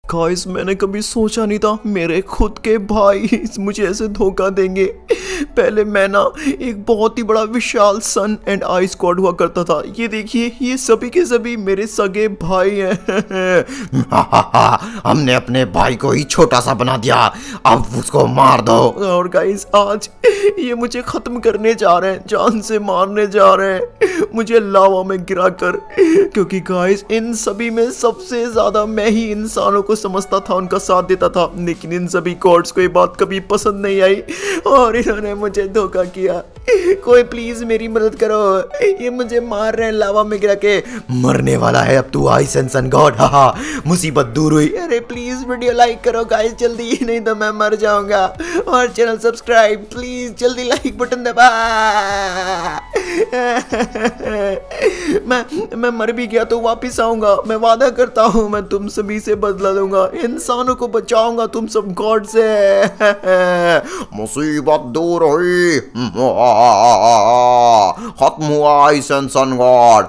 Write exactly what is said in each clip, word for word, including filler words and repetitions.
Guys मैंने कभी सोचा नहीं था मेरे खुद के भाई मुझे ऐसे धोखा देंगे। पहले मैं ना एक बहुत ही बड़ा विशाल सन एंड आई स्क्वाड हुआ करता था। ये देखिए ये सभी के सभी मेरे सगे भाई हैं। हमने अपने भाई को ही छोटा सा बना दिया, अब उसको मार दो। और गाइस आज ये मुझे खत्म करने जा रहे हैं, जान से मारने जा रहे हैं मुझे लावा में गिरा कर, क्योंकि गाइस इन सभी में सबसे ज्यादा मैं ही इंसानों को समझता था, उनका साथ देता था। लेकिन इन सभी गॉड्स को ये बात कभी पसंद नहीं आई और इन्होंने मुझे धोखा किया। कोई प्लीज मेरी मदद करो, ये मुझे मार रहे हैं लावा में गिरा के। मरने वाला है अब तू आइस एंड सन गॉड। हाहा मुसीबत दूर हुई। अरे प्लीज वीडियो लाइक करो गाइस जल्दी, नहीं तो मैं मर जाऊंगा। और चैनल सब्सक्राइब प्लीज, जल्दी लाइक बटन दबा। मैं मैं मर भी गया तो वापिस आऊंगा, मैं वादा करता हूँ मैं तुम सभी से बदला लूंगा, इंसानों को बचाऊंगा तुम सब गॉड से। मुसीबत दूर हुई, खत्म हुआ आइस एंड सन गॉड।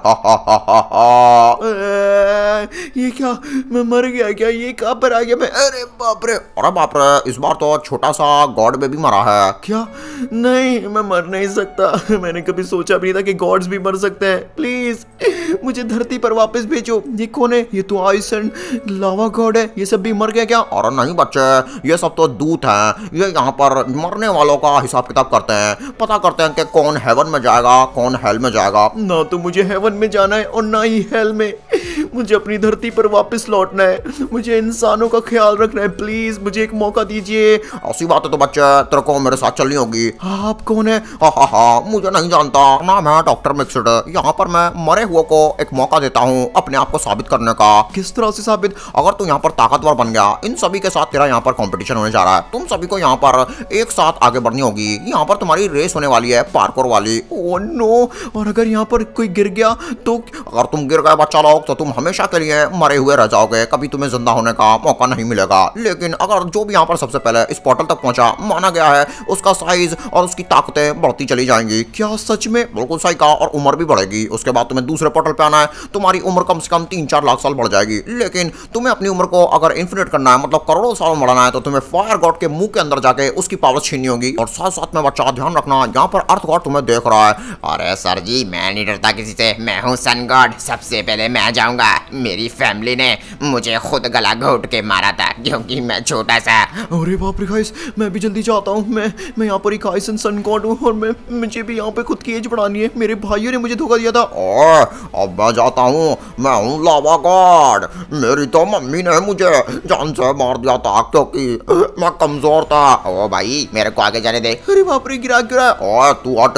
ये क्या, मैं मर गया क्या? ये कहाँ पर आ गया मैं? अरे बाप रे, अरे बाप रे, इस बार तो छोटा सा गॉड बेबी मरा है। क्या? नहीं मैं मर नहीं सकता। मैंने कभी सोचा भी नहीं था कि गॉड्स भी मर सकते हैं। प्लीज मुझे धरती पर वापस भेजो। ये कौन है? ये तो आइस एंड लावा गॉड है। ये सब भी मर गया क्या? अरे नहीं बच्चे, ये सब तो दूत हैं। ये यहाँ पर मरने वालों का हिसाब किताब करते हैं, पता करते हैं कि कौन हेवन में जाएगा कौन हेल में जाएगा। ना तो मुझे हेवन में जाना है और ना ही हेल में, मुझे अपनी धरती पर वापस लौटना है। मुझे इंसानों का ख्याल रखना है, प्लीज मुझे एक मौका दीजिए। ऐसी बात है तो बच्चे तेरे को मेरे साथ चलनी होगी। आप कौन है? हाँ हाँ हाँ मुझे नहीं जानता, नाम है डॉक्टर मिक्सड। यहाँ पर मैं मरे हुए को एक मौका देता हूँ अपने आप को साबित करने का। किस तरह से साबित? अगर तू यहाँ पर ताकतवर बन गया, इन सभी के साथ तेरा यहाँ पर कंपटीशन होने जा रहा है, तुम सभी को यहाँ पर एक साथ आगे बढ़नी होगी। यहाँ पर तुम्हारी रेस होने वाली है पार्कोर वाली। ओह नो, और अगर यहाँ पर कोई गिर गया तो? अगर तुम गिर गए बच्चा लोग तो तुम हमेशा के लिए मरे हुए रह जाओगे, कभी तुम्हें जिंदा होने का मौका नहीं मिलेगा। लेकिन अगर जो भी यहाँ पर सबसे पहले इस पोर्टल तक पहुंचा, माना गया है उसका साइज और उसकी ताकतें बढ़ती चली जाएंगी। क्या सच में? बिल्कुल सही कहा, और उम्र भी बढ़ेगी। उसके बाद तुम्हें दूसरे पोर्टल पे आना है, तुम्हारी उम्र कम से कम तीन चार लाख साल बढ़ जाएगी। लेकिन तुम्हें अपनी उम्र को अगर इन्फिनिट करना है, मतलब करोड़ों साल बढ़ाना है, तो तुम्हें फायर गॉड के मुंह के अंदर जाके उसकी पावर छीननी होगी। और साथ साथ में बच्चा ध्यान रखना, यहाँ पर अर्थ गॉड तुम्हें देख रहा है। अरे सर जी मैं नहीं डरता किसी से, मैं हूँ सन गॉड, सबसे पहले मैं जाऊंगा। मेरी फैमिली ने मुझे खुद गला घोट के मारा था क्योंकि मैं छोटा सा। अरे बाप रे गाइस, मैं भी जल्दी जाता हूँ। मैं मैं यहाँ पर एक आइस एंड सन गॉड हूँ और मैं मुझे भी यहाँ पे खुद की एज बढ़ानी है। मेरे भाइयों ने मुझे धोखा दिया था। ओए अब मैं जाता हूँ, मैं हूँ लावा गॉड। मेरी तो मम्मी ने मुझे जान से मार दिया था क्योंकि मैं कमजोर था। ओ भाई मेरे को आगे जाने दे। अरे बाप रे, गिरा गिरा। ओए तू हट।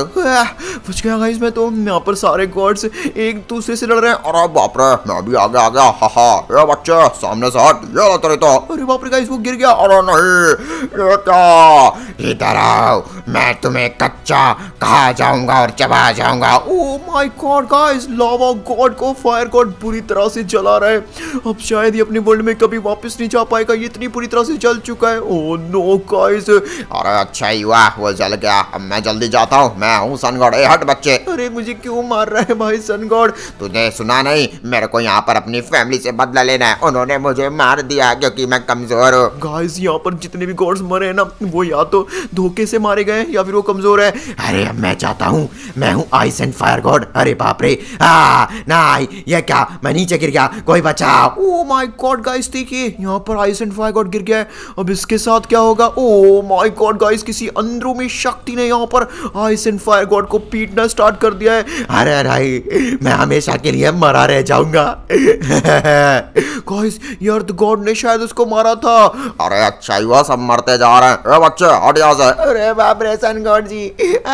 बच गया गाइस मैं तो। यहाँ पर सारे गॉड्स एक दूसरे से लड़ रहे हैं। अरे बाप रे, मैं भी आगे आ गया। हा हा, ये बच्चे सामने से हट, ये लो तेरे तो। अरे बाप रे गाइस, वो गिर गया। अरे नहीं, ये क्या? इधर आओ, मैं तुम्हें कच्चा खा जाऊंगा और चबा जाऊंगा। Oh my god guys, lava god को फायर गॉड बुरी तरह से जला रहा है। अब शायद ये अपने वर्ल्ड में कभी वापस नहीं जा पाएगा, ये इतनी बुरी तरह से जल चुका है। Oh no guys. अरे अच्छा ही हुआ वो जल गया, अब मैं जल्दी जाता हूँ। मैं हूँ सन गॉड। ए हट बच्चे। अरे मुझे क्यों मार रहा है भाई सन गॉड? तुझे सुना नहीं, मेरे को यहाँ पर अपनी फैमिली से बदला लेना है। उन्होंने मुझे मार दिया क्योंकि मैं कमजोर हूँ। गाइस यहाँ पर जितने भी गॉड्स मरे हैं ना, वो या तो धोखे से मारे गए या फिर वो कमजोर है। अरे अब मैं चाहता हूँ, मैं हूँ आइस एंड फायर गॉड। अरे बाप रे, आ नहीं, ये क्या? मैं नीचे गिर गया, कोई बचाओ। ओह माय गॉड गाइस, देखिए यहाँ पर आइस एंड फायर गॉड गिर गया है। अब इसके साथ क्या होगा? ओह माय गॉड गाइस, किसी अंदरूनी शक्ति ने यहाँ पर आइस एंड फायर गॉड को पीटना स्टार्ट कर दिया है। अरे नहीं, मैं हमेशा के लिए मरा रह जाऊंगा। गाइस ये अर्थ गॉड ने शायद उसको मारा था। अरे अच्छा ही हुआ, सब मरते जा रहे हैं। ए बच्चे हट यहाँ से। अरे बाप रे सन गॉड जी।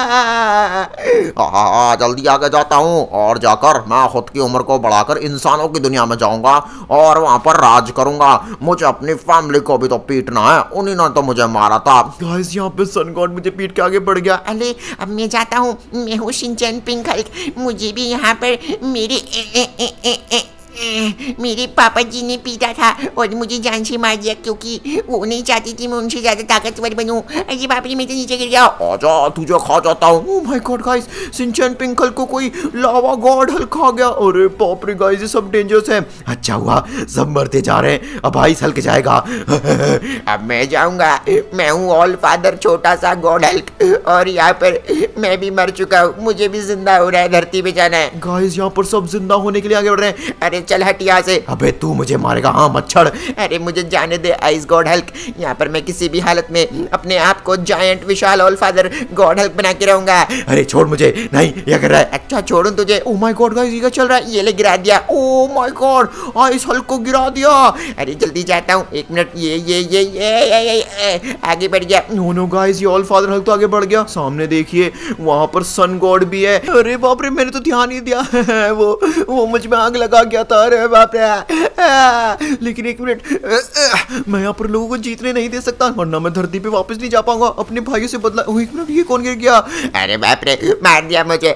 हाँ जल्दी आगे जाता हूँ और जाकर मैं खुद की उम्र को बढ़ाकर इंसानों की दुनिया में जाऊंगा और वहां पर राज करूंगा। मुझे अपनी फैमिली को भी तो पीटना है, उन्हीं ने तो मुझे मारा था। गाइस यहाँ पे सन गॉड मुझे पीट के आगे बढ़ गया। अरे अब मैं जाता हूँ, मैं हूँ शिनचैन पिंक हल्क, मुझे भी यहाँ पर मेरे ए, ए, ए, ए, ए, ए, मेरे पापा जी ने पीटा था और मुझे जान से मार दिया क्योंकि वो नहीं चाहती थी मैं उनसे ज्यादा ताकतवर बनूं। अरे बाप रे मैं तो नीचे गिर गया। आजा तुझे खा जाता हूँ। Oh my god guys, Shinchan pink Hulk को कोई लावा गॉड हल्क खा गया। अरे बाप रे गाइस, ये सब डेंजरस है। अच्छा हुआ सब मरते जा रहे हैं, अब आइस हल्क जाएगा। अब मैं जाऊंगा, मैं हूँ ऑल फादर छोटा सा गॉड हल्क और यहाँ पर मैं भी मर चुका हूँ, मुझे भी जिंदा हो रहा है, धरती पे जाना है। गाइस यहाँ पर सब जिंदा होने के लिए आगे बढ़ रहे हैं। अरे चल हट यहाँ से। अबे तू मुझे मारेगा? हाँ मच्छर। अरे मुझे जाने दे आइस गॉड हल्क, यहाँ पर मैं किसी भी हालत में अपने आप को जायंट विशाल ऑल फादर गॉड हल्क बना के रहूंगा। अरे छोड़ मुझे। नहीं ये कर रहा है। अच्छा छोड़ूं तुझे? ओह माय गॉड गाइस, ये क्या चल रहा है? ये ले गिरा दिया। Oh my god, ice Hulk को गिरा दिया। अरे जल्दी जाता हूँ, एक मिनट। ये ये ये ये, ये, ये, ये आगे बढ़ गया। नो नो गाइस, ये ऑल फादर हल्क तो आगे बढ़ गया। सामने देखिए वहां पर सन गॉड भी है। अरे बाप रे, मैंने तो ध्यान नहीं दिया। वो वो मुझ में आग लगा गया था। अरे बाप रे। लेकिन एक मिनट, मैं यहाँ पर लोगों को जीतने नहीं दे सकता वरना मैं धरती पे वापस नहीं जा पाऊंगा। अपने भाइयों से बदला। एक मिनट, ये कौन गिर गया? अरे बाप रे, मार दिया मुझे।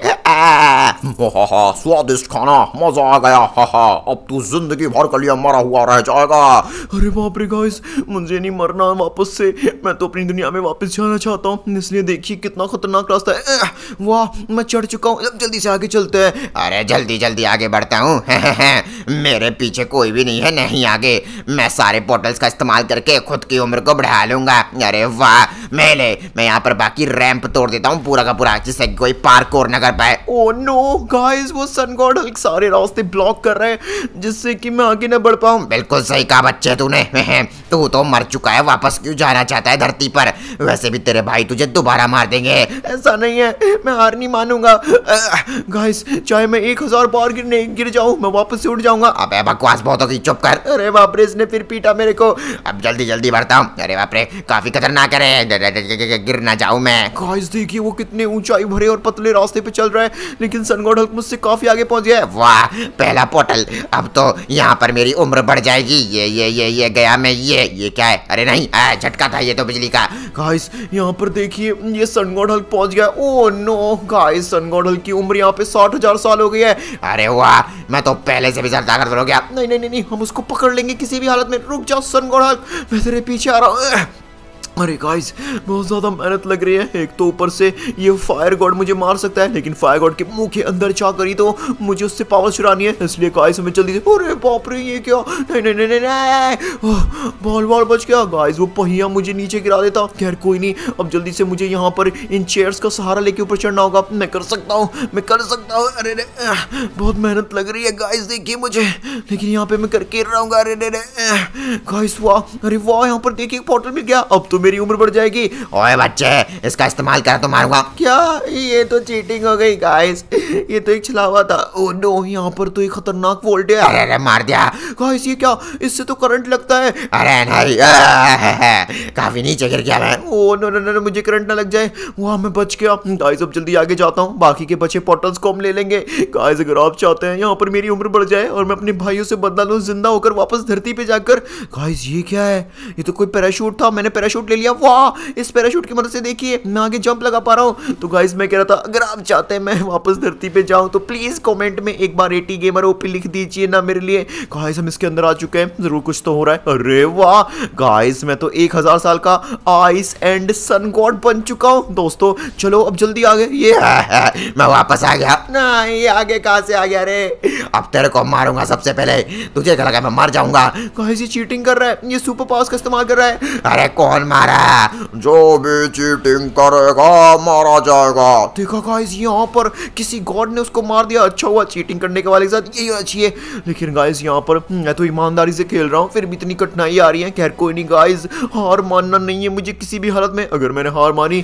स्वादिष्ट खाना, मजा आ गया। हा हा, अब तू जिंदगी भर के लिए मरा हुआ रह जाएगा। अरे बाप रे गाइस, मुझे नहीं मरना वापस से। मैं तो अपनी दुनिया में वापस जाना चाहता हूँ, इसलिए देखिए कितना खतरनाक रास्ता है। वाह, मैं चढ़ चुका हूँ। जल्दी से आगे चलते हैं। अरे जल्दी जल्दी आगे बढ़ता हूँ। मेरे पीछे कोई भी नहीं है, नहीं आगे। मैं सारे पोर्टल्स का इस्तेमाल करके खुद की उम्र को बढ़ा लूंगा। अरे वाह, मैं ले मैं यहाँ पर बाकी रैंप तोड़ देता हूँ पूरा का पूरा, जिससे कोई पार्कोर न कर पाए। ओह नो गाइस, वो सन गॉड हल्क सारे रास्ते ब्लॉक कर रहे हैं जिससे कि मैं आगे न बढ़ पाऊँ। बिल्कुल सही कहा बच्चे तूने। तू तो मर चुका है, वापस क्यों जाना चाहता है धरती पर? वैसे भी तेरे भाई तुझे दोबारा मार देंगे। ऐसा नहीं है, मैं हार नहीं मानूंगा। गाइस, चाहे मैं एक हजार बार गिरने गिर जाऊं, मैं वापस से उठ जाऊंगा। अबे बकवास बहुत होगी, चुप कर। अरे बाप रे, इसने फिर पीटा मेरे को। अब जल्दी जल्दी बढ़ता हूँ। अरे बाप रे, काफी खतरनाक है, गिर ना जाऊं मैं। गाइस देखिए, वो कितने ऊंचाई भरे और पतले रास्ते पे चल रहा है, लेकिन सन गॉड हल्क मुझसे काफी आगे पहुंच गया है। वाह, पहला पोर्टल। अब तो यहाँ पर मेरी उम्र बढ़ जाएगी। ये ये ये ये गया मैं। ये ये क्या है? अरे नहीं, झटका था ये तो बिजली का। गाइस यहाँ पर देखिए, ये सन गॉड हल्क पहुंच गया। Oh no guys, sun god Hulk की उम्र यहाँ पे साठ हजार साल हो गई है। अरे वाह, मैं तो पहले से भी ज्यादा ताकतवर हो गया। नहीं नहीं नहीं, हम उसको पकड़ लेंगे किसी भी हालत में। रुक जाओ सन गॉड हल्क, मैं तेरे पीछे आ रहा हूँ। अरे गाइस, बहुत ज़्यादा मेहनत लग रही है। एक तो ऊपर से ये फायर गॉड मुझे मार सकता है, लेकिन फायर गॉड के मुंह के अंदर जा करी तो मुझे उससे पावर चुरानी है, इसलिए गाइस हमें जल्दी से। अरे बाप रे, ये क्या? नहीं नहीं नहीं नहीं, बॉल बॉल बच गया। गाइस वो पहिया मुझे नीचे गिरा देता। खैर कोई नहीं, अब जल्दी से मुझे यहाँ पर इन चेयर्स का सहारा लेके ऊपर चढ़ना होगा। मैं कर सकता हूँ, मैं कर सकता हूँ। अरे रे, बहुत मेहनत लग रही है गाइस, देखिए मुझे, लेकिन यहाँ पे मैं करके रहूँगा। अरे रे गाइस, वाह, अरे वाह, यहाँ पर देखिए पोर्टल मिल गया। अब तो मेरी उम्र बढ़ जाएगी। ओए बच्चे, इसका इस्तेमाल कर तो मारूंगा। क्या? ये तो चीटिंग हो गई गाइस, ये तो एक छलावा था। ओह नो, यहाँ पर तो एक खतरनाक वोल्ट है। अरे अरे मार दिया। गाइस ये क्या? इससे तो करंट लगता है। अरे नहीं, काफी नीचे गिर गया मैं। ओह नो नो नो, मुझे करंट ना लग जाए। वहाँ मैं बच गया। गाइस अब जल्दी आगे जाता हूँ, बाकी के बचे पोर्टल्स को हम ले लेंगे। गाइस अगर आप चाहते हैं यहाँ पर मेरी उम्र बढ़ जाए और मैं अपने भाइयों से बदला लूँ, जिंदा होकर वापस धरती पे जाकर। गाइस ये क्या है? ये तो कोई पैराशूट था, मैंने पैराशूट ले लिया। वाह, इस पैराशूट की मदद से देखिए मैं आगे जंप लगा पा रहा हूँ। तो गाइस मैं कह रहा था, अगर आप चाहते हैं मैं वापस धरती पे जाऊँ तो प्लीज कमेंट में एक बार एटी गेमर ओपी लिख दीजिए ना मेरे लिए। गाइस हम इसके अंदर आ चुके हैं, जरूर कुछ तो हो रहा है। अरे वाह गाइस, मैं तो एक हजार साल का आइस एंड सन गॉड बन चुका हूँ। दोस्तों चलो अब जल्दी आगे। ये मैं वापस आ गया। नहीं, ये आगे कहाँ से आ गया रे? अब तेरे को मारूंगा सबसे पहले। तुझे क्या लगा मैं मर जाऊंगा? गाइस ये चीटिंग कर रहा है, ये सुपर पावर्स का इस्तेमाल कर रहा है। अरे कौन मारा? जो भी चीटिंग करेगा मारा जाएगा। देखा गाइस, यहाँ पर किसी गॉड ने उसको मार दिया। अच्छा हुआ, चीटिंग करने के वाले के साथ यही अच्छी है। लेकिन गाइस यहाँ पर मैं तो ईमानदारी से खेल रहा हूँ, फिर भी इतनी कठिनाई आ रही है। खैर कोई नहीं गाइस, हार मानना नहीं है मुझे किसी भी हालत में। अगर मैंने हार मानी,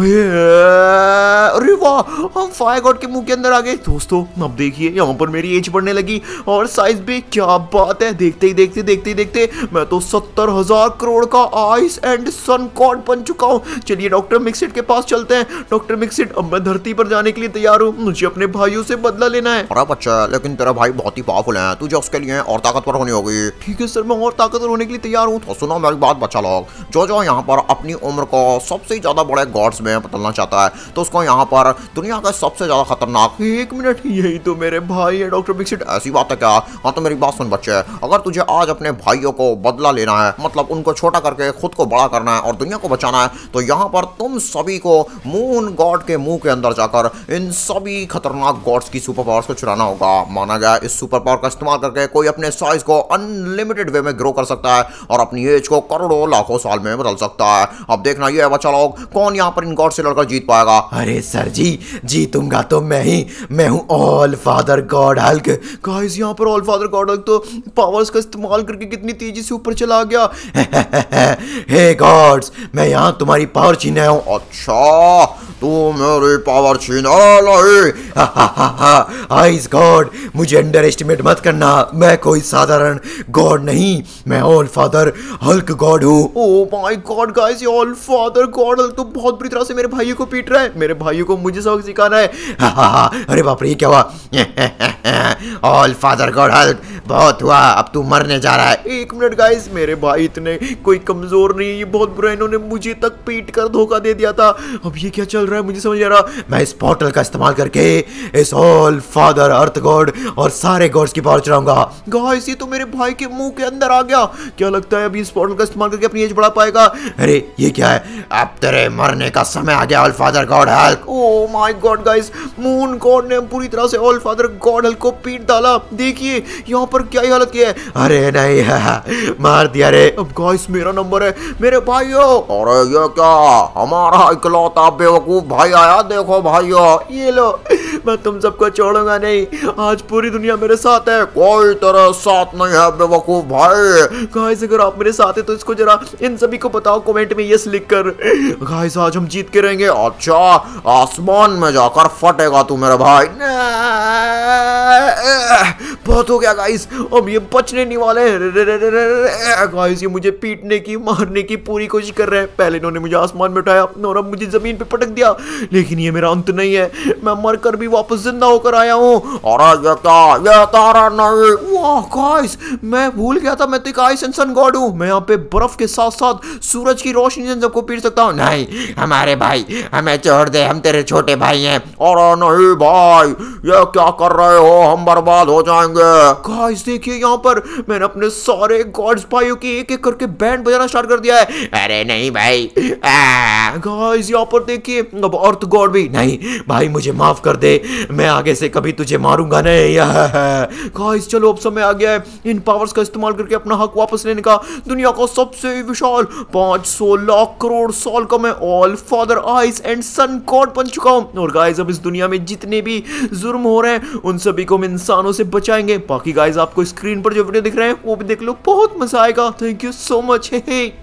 अरे वाह, हम फायर गॉड के मुंह के अंदर आ गए। दोस्तों अब देखिए यहाँ पर मेरी एज बढ़ने लगी और साइज भी। क्या बात है, देखते ही देखते देखते ही देखते मैं तो सत्तर हजार करोड़ का आइस एंड सन गॉड बन चुका हूँ। चलिए डॉक्टर मिक्सिट के पास चलते हैं। डॉक्टर मिक्सिट, अब मैं धरती पर जाने के लिए तैयार हूँ। मुझे अपने भाइयों से बदला लेना है। अरे बच्चा, लेकिन तेरा भाई बहुत ही पावरफुल है, तुझे उसके लिए और ताकतवर होनी होगी। ठीक है सर, मैं और ताकतवर होने के लिए तैयार हूँ। तो सुनो मेरी बात बच्चा लोग, जो जो यहाँ पर अपनी उम्र को सबसे ज्यादा बड़े गॉड्स में बदलना चाहता है तो उसको यहाँ पर दुनिया का सबसे ज्यादा खतरनाक। एक मिनट, यही तो मेरे भाई है डॉक्टर मिक्सिट। ऐसी बात है क्या? हाँ तो मेरी बात सुन बच्चे, अगर तुझे आज अपने भाइयों को बदला लेना है, मतलब उनको छोटा करके खुद को बड़ा करना है और दुनिया को बचाना है, तो यहाँ पर तुम सभी को मून गॉड के मुंह के अंदर जाकर इन सभी खतरनाक गॉड्स की सुपर पावर्स को चुराना होगा। माना गया इस सुपर पावर का इस्तेमाल करके कोई अपने साइज को अनलिमिटेड वे में ग्रो कर सकता है और अपनी एज को करोड़ों लाखों साल में बदल सकता है। अब देखना ये है बच्चा लोग, कौन यहाँ पर इन गॉड से लड़कर जीत पाएगा। अरे सर जी, जीतूंगा तो मैं ही, मैं हूँ all father god Hulk. Guys, यहाँ पर ऑल फादर गॉड हल्क तो पावर्स का इस्तेमाल करके कितनी तेजी से ऊपर चला गया। हे गॉड्स, मैं यहाँ तुम्हारी पावर छीने हूँ। अच्छा, तू मेरी पावर छीना लाई? आइस गॉड, मुझे अंडर एस्टिमेट मत करना। मैं कोई साधारण गॉड नहीं, मैं ऑल फादर हल्क गॉड हूँ। ओह माय गॉड गाइस, ये ऑल फादर गॉड हल्क तो बहुत बुरी तरह से मेरे भाइयों को पीट रहा है। मेरे भाइयों को मुझे सबक सिखाना है। अरे बाप रे, ये क्या हुआ? ऑल फादर गॉड हल्क, बहुत हुआ, अब तू मरने जा रहा है। एक मिनट गाइस, मेरे भाई इतने कोई कमजोर नहीं, ये बहुत बुरा, इन्होंने मुझे तक पीट कर धोखा दे दिया था। अब ये क्या चल रहा है मुझे समझ आ रहा। मैं इस पोर्टल का इस्तेमाल करके इस ऑल फादर अर्थ गॉड और सारे गॉड्स की पावर चलाऊंगा। गाइस, ये तो मेरे भाई के मुंह के अंदर आ गया। क्या लगता है अभी इस पोर्टल का इस्तेमाल करके अपनी एज बढ़ा पाएगा? अरे ये क्या है? अब तेरे मरने का समय आ गया all father god Hulk. Oh my god guys, moon god ने पूरी तरह से ऑल फादर गॉड हल्क को पीट डाला। देखिए यहाँ पर क्या ही हालत की है। अरे नहीं, मार दिया रे। अब गाइस मेरा नंबर है मेरे भाइयों। अरे ये क्या, हमारा इकलौता बेवकूफ भाई आया, देखो भाइयों, ये लो, मैं तुम सबको छोड़ूंगा नहीं। आज पूरी दुनिया मेरे साथ है। कोई तेरे साथ नहीं है बेवकूफ भाई। गाइस, अगर आप मेरे साथ है तो इसको जरा इन सभी को बताओ कमेंट में यस लिखकर। गाइस, आज हम जीत के रहेंगे। अच्छा, आसमान में जाकर फटेगा तू मेरे भाई। बहुत हो गया गाइस, अब ये बचने नहीं वाले हैं। गाइस, ये मुझे पीटने की, मारने की पूरी कोशिश कर रहे हैं। पहले इन्होंने मुझे आसमान में उठाया और अब मुझे जमीन पे पटक दिया, लेकिन ये मेरा अंत नहीं है। मैं मरकर भी वापस जिंदा होकर आया हूँ। अरे ये क्या, ये तारा नहीं। वाह गाइस, मैं भूल गया था मैं तो एक आइस एंड सन गॉड हूँ। मैं यहाँ पे बर्फ के साथ साथ सूरज की रोशनी से सबको पीट सकता हूँ। नहीं हमारे भाई, हमें छोड़ दे, हम तेरे छोटे भाई हैं। अरे नहीं भाई, ये क्या कर रहे हो, हम बर्बाद हो जाएंगे। गाइस देखिए, यहाँ पर मैंने अपने सारे गॉड्स भाइयों की एक एक करके बैंड बजाना स्टार्ट कर दिया है। अरे नहीं भाई, गाइस यहाँ पर देखिए, अब अर्थ गॉड भी नहीं। भाई मुझे माफ कर दे, मैं आगे से कभी तुझे मारूंगा नहीं। गाइस चलो, अब समय आ गया है इन पावर्स का इस्तेमाल करके अपना हक वापस लेने का। दुनिया का सबसे विशाल पाँच सौ लाख करोड़ साल का मैं all father ice and sun god बन चुका हूँ। और गाइस, अब इस दुनिया में जितने भी जुर्म हो रहे हैं उन सभी को हम इंसानों से बचाएंगे। बाकी गाइस, आपको स्क्रीन पर जो वीडियो दिख रहे हैं वो भी देख लो, बहुत मजा आएगा। Thank you so much. Hey